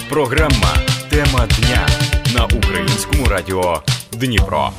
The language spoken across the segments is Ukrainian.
Програма «Тема дня» на Українському радіо Дніпро.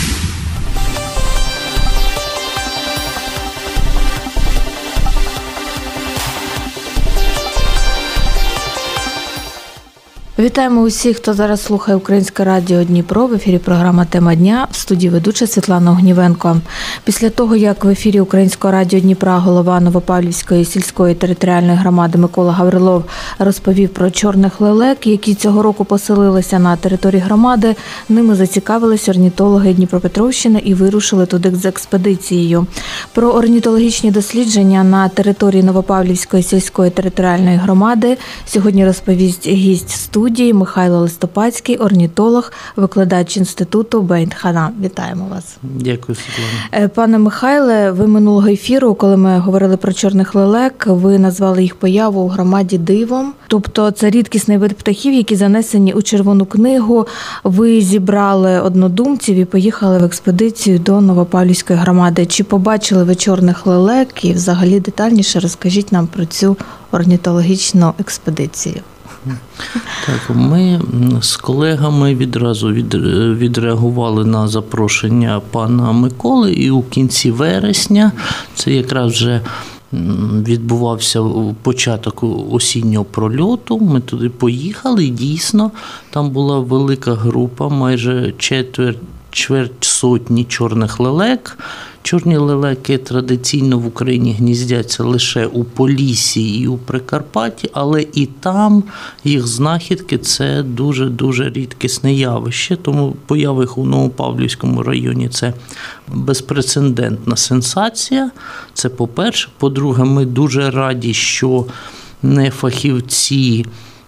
Вітаємо усіх, хто зараз слухає Українське радіо Дніпро. В ефірі програма «Тема дня», в студії ведуча Світлана Огнівенко. Після того, як в ефірі Українського радіо Дніпра голова Новопавлівської сільської територіальної громади Микола Гаврилов розповів про чорних лелек, які цього року поселилися на території громади, ними зацікавились орнітологи Дніпропетровщини і вирушили туди з експедицією. Про орнітологічні дослідження на території Новопавлівської сільської територіальної громади сьогодні розповість гість студії Михайло Листопадський, орнітолог, викладач інституту Бейндхана. Вітаємо вас. Дякую, Світлана. Пане Михайле, ви минулого ефіру, коли ми говорили про чорних лелек, ви назвали їх появу у громаді дивом. Тобто це рідкісний вид птахів, які занесені у Червону книгу. Ви зібрали однодумців і поїхали в експедицію до Новопавлівської громади. Чи побачили ви чорних лелек? І взагалі детальніше розкажіть нам про цю орнітологічну експедицію. Так, ми з колегами відразу відреагували на запрошення пана Миколи, і у кінці вересня, це якраз вже відбувався початок осіннього прольоту, ми туди поїхали, і дійсно там була велика група, майже чверть сотні чорних лелек. Чорні лелеки традиційно в Україні гніздяться лише у Поліссі і у Прикарпатті, але і там їх знахідки – це дуже-дуже рідкісне явище, тому поява їх у Новопавлівському районі – це безпрецедентна сенсація, це по-перше. По-друге, ми дуже раді, що не фахівці,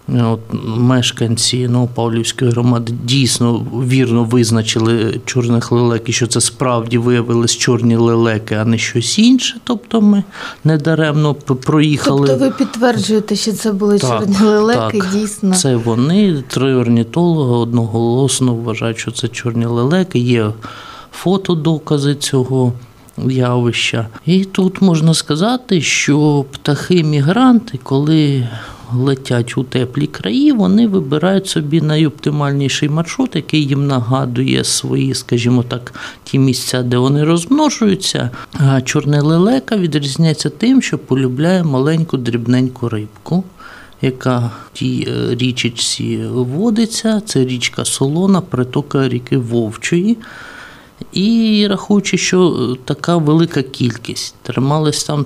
мешканці Новопавлівської громади дійсно вірно визначили чорних лелек, і що це справді виявились чорні лелеки, а не щось інше. Тобто ми недаремно проїхали. Тобто ви підтверджуєте, що це були чорні лелеки, дійсно? Так, це вони, 3 орнітолога одноголосно вважають, що це чорні лелеки. Є фотодокази цього явища. І тут можна сказати, що птахи-мігранти, коли летять у теплі краї, вони вибирають собі найоптимальніший маршрут, який їм нагадує свої, скажімо так, ті місця, де вони розмножуються. А чорна лелека відрізняється тим, що полюбляє маленьку дрібненьку рибку, яка в тій річці водиться. Це річка Солона, притока ріки Вовчої. І рахуючи, що така велика кількість трималась там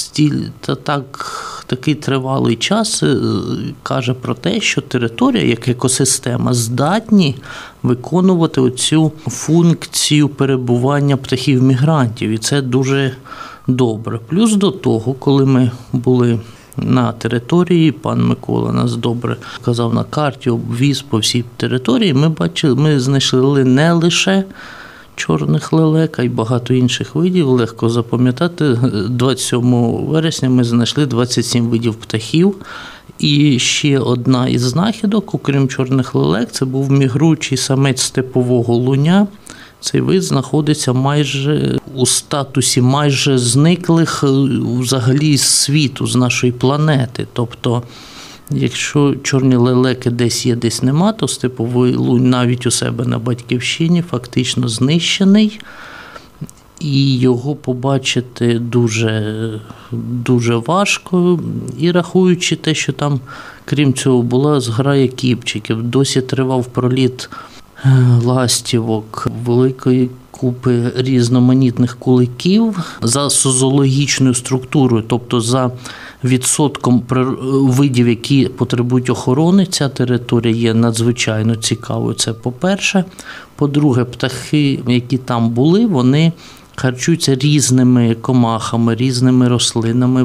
такий тривалий час, каже про те, що територія, як екосистема, здатні виконувати оцю функцію перебування птахів-мігрантів. І це дуже добре. Плюс до того, коли ми були на території, пан Микола нас добре показав на карті, обвіз по всій території, ми знайшли не лише чорних лелек, а й багато інших видів. Легко запам'ятати. 27 вересня ми знайшли 27 видів птахів. І ще одна із знахідок, окрім чорних лелек, це був мігруючий самець степового луня. Цей вид знаходиться майже у статусі майже зниклих взагалі з світу, з нашої планети. Тобто, якщо чорні лелеки десь є, десь нема, то степовий лунь навіть у себе на батьківщині фактично знищений. І його побачити дуже важко. І рахуючи те, що там, крім цього, була зграя кіпчиків, досі тривав проліт ластівок, великої купи різноманітних куликів за зоологічною структурою, тобто за відсотком видів, які потребують охорони, ця територія є надзвичайно цікавою. Це по-перше. По-друге, птахи, які там були, вони харчуються різними комахами, різними рослинами,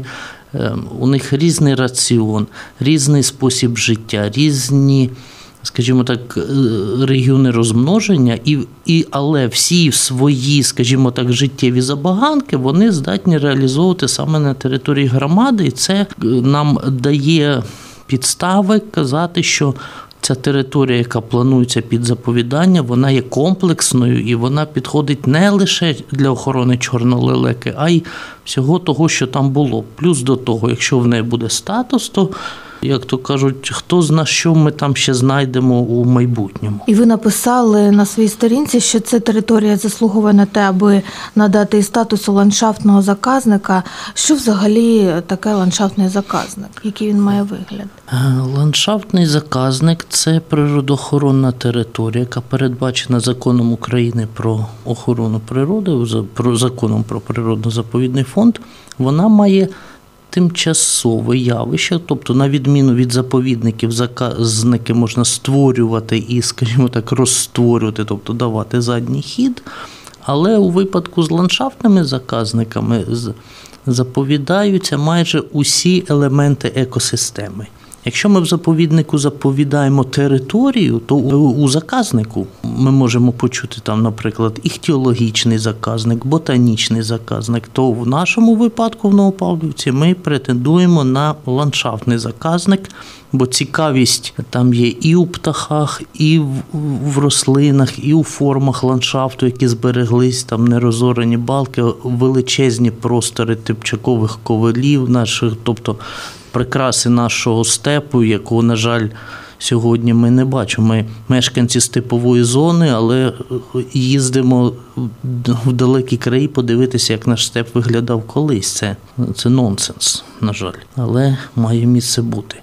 у них різний раціон, різний спосіб життя, різні, скажімо так, регіони розмноження, але всі свої, скажімо так, життєві забаганки вони здатні реалізовувати саме на території громади. І це нам дає підстави казати, що ця територія, яка планується під заповідання, вона є комплексною і вона підходить не лише для охорони чорної лелеки, а й всього того, що там було. Плюс до того, якщо в неї буде статус, то як то кажуть, хто зна, що ми там ще знайдемо у майбутньому. І ви написали на своїй сторінці, що ця територія заслуговує на те, аби надати їй статусу ландшафтного заказника. Що взагалі таке ландшафтний заказник? Який він має вигляд? Ландшафтний заказник – це природоохоронна територія, яка передбачена Законом України про охорону природи, Законом про природно-заповідний фонд. Вона має тимчасове явище, тобто на відміну від заповідників, заказники можна створювати і, скажімо так, розстворювати, тобто давати задній хід, але у випадку з ландшафтними заказниками заповідаються майже усі елементи екосистеми. Якщо ми в заповіднику заповідаємо територію, то у заказнику ми можемо почути там, наприклад, іхтіологічний заказник, ботанічний заказник, то в нашому випадку в Новопавлівці ми претендуємо на ландшафтний заказник, бо цікавість там є і у птахах, і в рослинах, і у формах ландшафту, які збереглись, там нерозорені балки, величезні простори типчакових ковелів наших, тобто прикраси нашого степу, якого, на жаль, сьогодні ми не бачимо. Ми мешканці степової зони, але їздимо в далекі краї подивитися, як наш степ виглядав колись. Це нонсенс, на жаль, але має місце бути.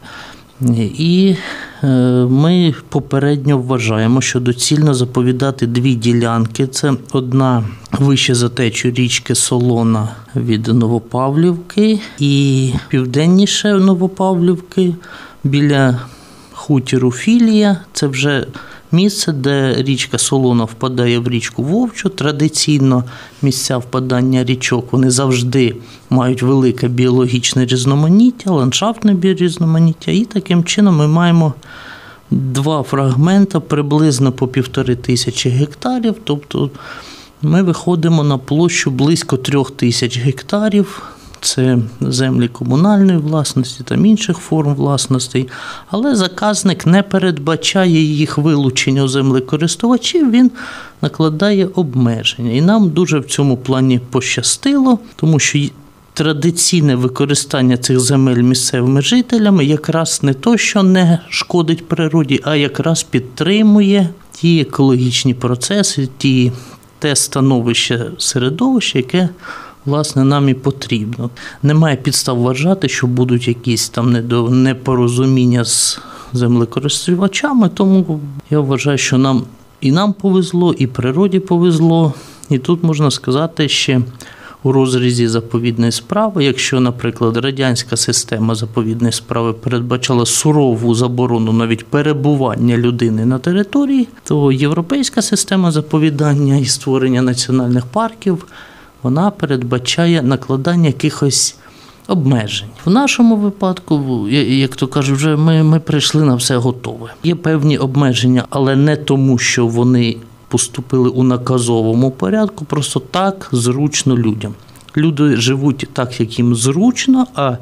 І ми попередньо вважаємо, що доцільно заповідати дві ділянки. Це одна вище за течію річки Солона від Новопавлівки і південніше Новопавлівки біля хутіру Філія. Це вже місце, де річка Солона впадає в річку Вовчу. Традиційно місця впадання річок, вони завжди мають велике біологічне різноманіття, ландшафтне біорізноманіття. І таким чином ми маємо два фрагмента приблизно по 1500 гектарів. Тобто ми виходимо на площу близько 3000 гектарів. Це землі комунальної власності, там інших форм власності. Але заказник не передбачає їх вилучення у землекористувачів, він накладає обмеження. І нам дуже в цьому плані пощастило, тому що традиційне використання цих земель місцевими жителями якраз не то, що не шкодить природі, а якраз підтримує ті екологічні процеси, те становище середовище, яке власне, нам і потрібно. Немає підстав вважати, що будуть якісь там непорозуміння з землекористувачами, тому я вважаю, що нам повезло, і природі повезло. І тут можна сказати ще у розрізі заповідної справи, якщо, наприклад, радянська система заповідної справи передбачала сурову заборону навіть перебування людини на території, то європейська система заповідання і створення національних парків вона передбачає накладання якихось обмежень. В нашому випадку, як то кажуть, вже ми прийшли на все готове. Є певні обмеження, але не тому, що вони поступили у наказовому порядку, просто так зручно людям. Люди живуть так, як їм зручно, а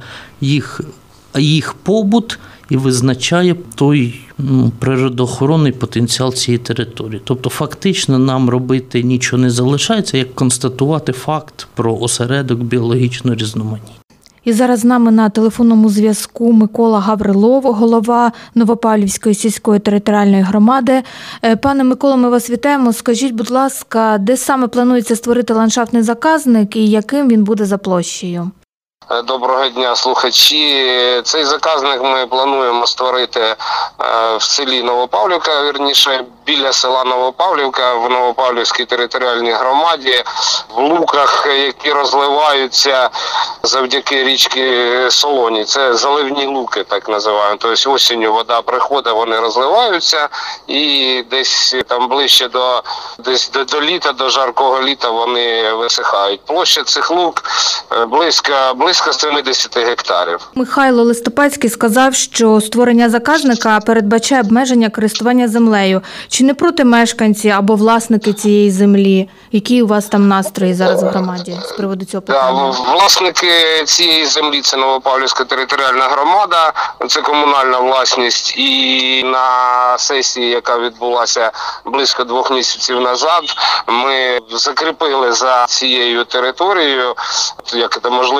їх побут і визначає той природоохоронний потенціал цієї території. Тобто фактично нам робити нічого не залишається, як констатувати факт про осередок біологічного різноманіття. І зараз з нами на телефонному зв'язку Микола Гаврилов, голова Новопавлівської сільської територіальної громади. Пане Миколо, ми вас вітаємо. Скажіть, будь ласка, де саме планується створити ландшафтний заказник і яким він буде за площею? Доброго дня, слухачі. Цей заказник ми плануємо створити в селі Новопавлівка, вірніше, біля села Новопавлівка в Новопавлівській територіальній громаді, в луках, які розливаються завдяки річці Солоні. Це заливні луки, так називаємо. Тобто осінню вода приходить, вони розливаються і десь там ближче до літа, до жаркого літа вони висихають. Площа цих лук близько 70 гектарів. Михайло Листопадський сказав, що створення заказника передбачає обмеження користування землею. Чи не проти мешканці або власники цієї землі? Які у вас там настрої зараз в громаді з приводу цього питання? Власники цієї землі – це Новопавлівська територіальна громада, це комунальна власність. І на сесії, яка відбулася близько 2 місяців назад, ми закріпили за цією територією можливість створення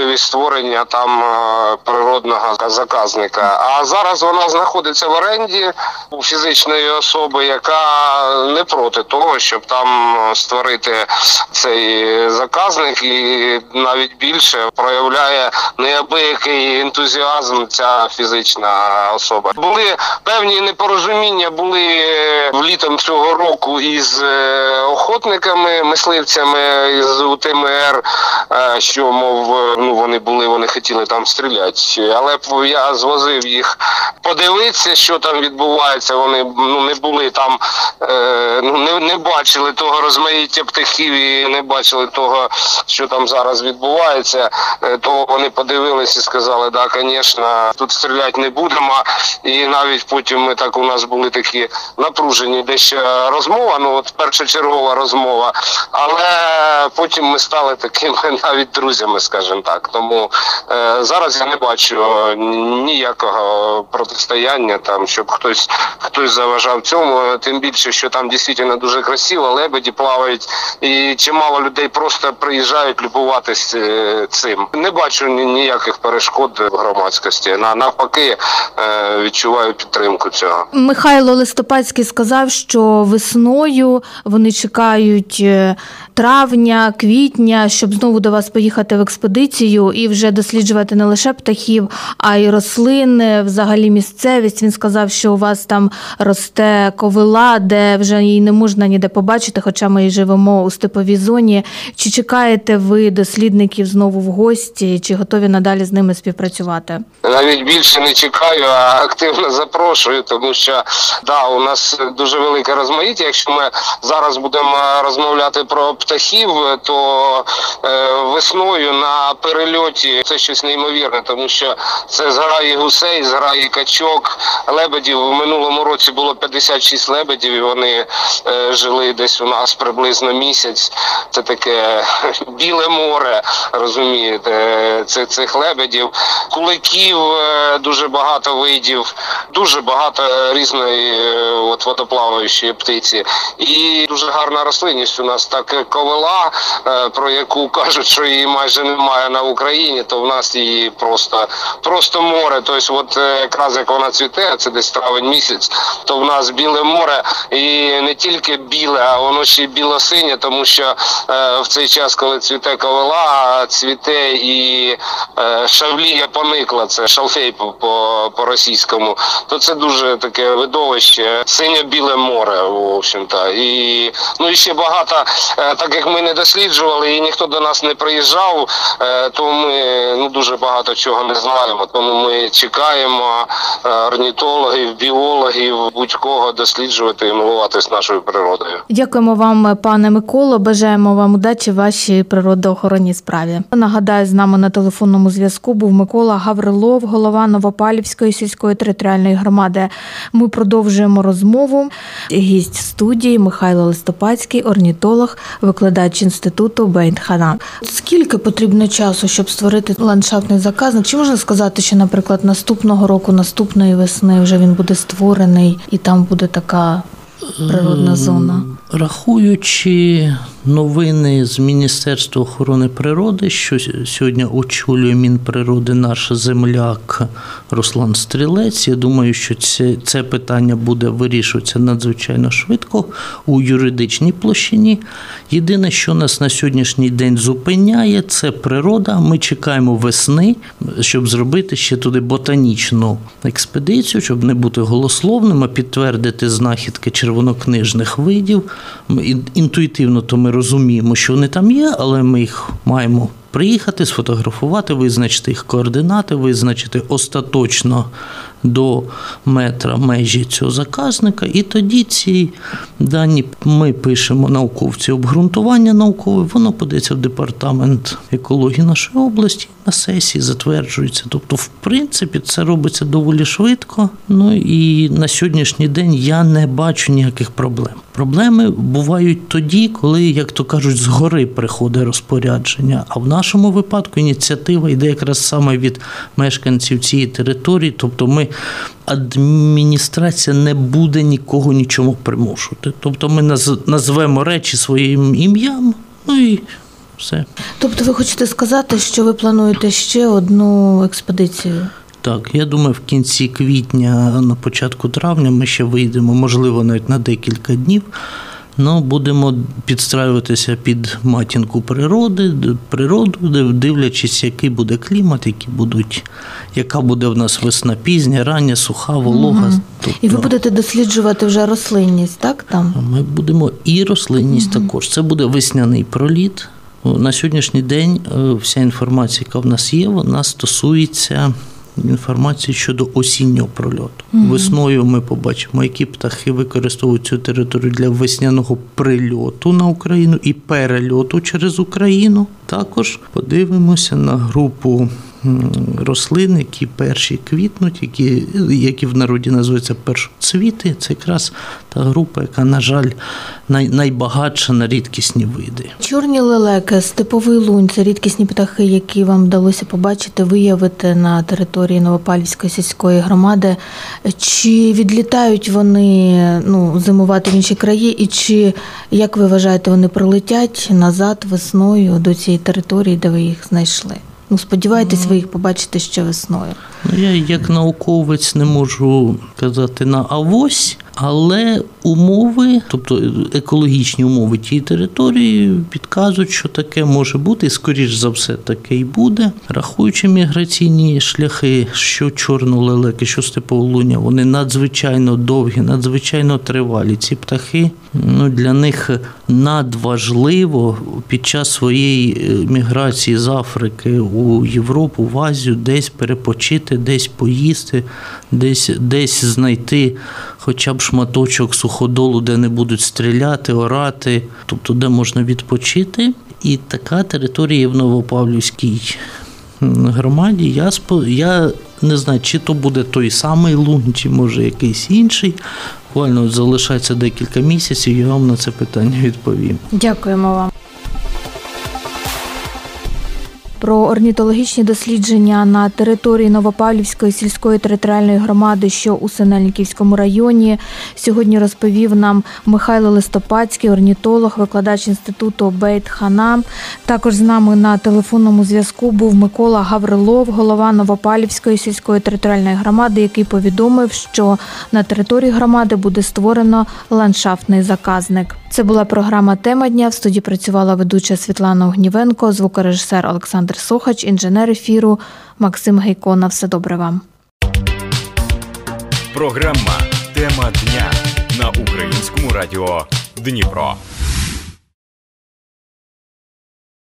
створення там природного заказника. А зараз вона знаходиться в оренді у фізичної особи, яка не проти того, щоб там створити цей заказник, і навіть більше проявляє неабиякий ентузіазм ця фізична особа. Були певні непорозуміння, були літом цього року із охотниками, мисливцями із УТМР, що, мов, вони хотіли там стріляти. Але я звозив їх подивитися, що там відбувається. Вони не були там, не бачили того розмаїття птахів і не бачили того, що там зараз відбувається. То вони подивилися і сказали, да, звісно, тут стріляти не будемо. І навіть потім у нас були такі напружені дещо розмова, першочергова розмова, але потім ми стали такими навіть друзями, скажімо так. Тому зараз я не бачу ніякого протистояння, там, щоб хтось заважав цьому, тим більше, що там дійсно дуже красиво, лебеді плавають, і чимало людей просто приїжджають любуватись цим. Не бачу ніяких перешкод в громадськості, навпаки, відчуваю підтримку цього. Михайло Листопадський сказав, що весною вони чекають травня, квітня, щоб знову до вас поїхати в експедицію і вже досліджувати не лише птахів, а й рослини, взагалі місцевість. Він сказав, що у вас там росте ковила, де вже її не можна ніде побачити, хоча ми і живемо у степовій зоні. Чи чекаєте ви дослідників знову в гості, чи готові надалі з ними співпрацювати? Навіть більше не чекаю, а активно запрошую, тому що, у нас дуже велике розмаїття. Якщо ми зараз будемо розмовляти про птахів, то весною на перельоті це щось неймовірне, тому що це зграї гусей, зграї качок, лебедів. В минулому році було 56 лебедів, і вони жили десь у нас приблизно місяць. Це таке біле море, розумієте, цих лебедів. Куликів дуже багато видів, дуже багато різної водоплаваючої птиці. І дуже гарна рослинність у нас. Так, ковила, про яку кажуть, що її майже немає на Україні, то в нас її просто море. Тобто, якраз як вона цвіте, це десь травень місяць, то в нас біле море. І не тільки біле, а воно ще й білосинє, тому що в цей час, коли цвіте ковила, цвіте і шавлія поникла, це шалфей по-російському, то це дуже таке видовище, синьо-біле море, в общем-то. І ще багато, так як ми не досліджували і ніхто до нас не приїжджав, то ми дуже багато чого не знаємо. Тому ми чекаємо орнітологів, біологів, будь-кого досліджувати і милуватись нашою природою. Дякуємо вам, пане Миколо. Бажаємо вам удачі в вашій природоохоронній справі. Нагадаю, з нами на телефонному зв'язку був Микола Гаврилов, голова Новопавлівської сільської територіальної громади. Ми продовжуємо розмову. Гість студії Михайло Листопадський, орнітолог, викладач інституту Бейн-Хана. Скільки потрібно часу, щоб створити ландшафтний заказник? Чи можна сказати, що, наприклад, наступного року, наступної весни вже він буде створений і там буде така природна зона? Рахуючи новини з Міністерства охорони природи, що сьогодні очолює Мінприроди наш земляк Руслан Стрілець, я думаю, що це питання буде вирішуватися надзвичайно швидко у юридичній площині. Єдине, що нас на сьогоднішній день зупиняє, це природа. Ми чекаємо весни, щоб зробити ще туди ботанічну експедицію, щоб не бути голословним, а підтвердити знахідки червонокнижних видів. Інтуїтивно то ми розуміємо, що вони там є, але ми їх маємо приїхати, сфотографувати, визначити їх координати, визначити остаточно до метра межі цього заказника. І тоді ці дані ми пишемо науковці, обґрунтування наукове, воно подається в департамент екології нашої області, на сесії затверджується. Тобто, в принципі, це робиться доволі швидко. І на сьогоднішній день я не бачу ніяких проблем. Проблеми бувають тоді, коли, як то кажуть, згори приходить розпорядження. А в нашому випадку ініціатива йде якраз саме від мешканців цієї території. Тобто адміністрація не буде нікого нічому примушувати. Тобто ми назвемо речі своїм ім'ям, і Все. Тобто ви хочете сказати, що ви плануєте ще одну експедицію? Так, я думаю, в кінці квітня, на початку травня ми ще вийдемо, можливо, навіть на декілька днів. Ну, будемо підстраюватися під матінку природу, дивлячись, який буде клімат, яка буде в нас весна пізня, рання, суха, волога. Тобто, і ви будете досліджувати вже рослинність, так, там? Ми будемо і рослинність також. Це буде весняний проліт. На сьогоднішній день вся інформація, яка в нас є, вона стосується інформації щодо осіннього прольоту. Весною ми побачимо, які птахи використовують цю територію для весняного прильоту на Україну і перельоту через Україну. Також подивимося на групу рослин, які перші квітнуть, які в народі називаються першоцвіти. Це якраз та група, яка, на жаль, найбагатша на рідкісні види. Чорні лелеки, степовий лунь – це рідкісні птахи, які вам вдалося побачити, виявити на території Новопавлівської сільської громади. Чи відлітають вони зимувати в інші краї, і чи, як ви вважаєте, вони прилетять назад весною до цієї території, де ви їх знайшли? Сподіваєтесь ви їх побачити ще весною? Я як науковець не можу казати на авось, але умови, тобто екологічні умови тієї території підказують, що таке може бути, і скоріш за все таке і буде. Рахуючи міграційні шляхи, що чорнолелеки, що степоволуня, вони надзвичайно довгі, надзвичайно тривалі. Ці птахи, для них надважливо під час своєї міграції з Африки у Європу, в Азію, десь перепочити, десь поїсти, десь знайти хоча б шматочок суходолу, де не будуть стріляти, орати, тобто де можна відпочити. І така територія є в Новопавлівській громаді. Я не знаю, чи то буде той самий лун, чи може якийсь інший. Буквально залишається декілька місяців, я вам на це питання відповім. Дякуємо вам. Про орнітологічні дослідження на території Новопавлівської сільської територіальної громади, що у Синельниківському районі, сьогодні розповів нам Михайло Листопадський, орнітолог, викладач інституту Бейт-Хана. Також з нами на телефонному зв'язку був Микола Гаврилов, голова Новопавлівської сільської територіальної громади, який повідомив, що на території громади буде створено ландшафтний заказник. Це була програма «Тема дня». В студії працювала ведуча Світлана Огнівенко, звукорежисер Олександр Сохач, інженер ефіру Максим Гейко. На все добре вам. Програма «Тема дня» на Українському радіо Дніпро.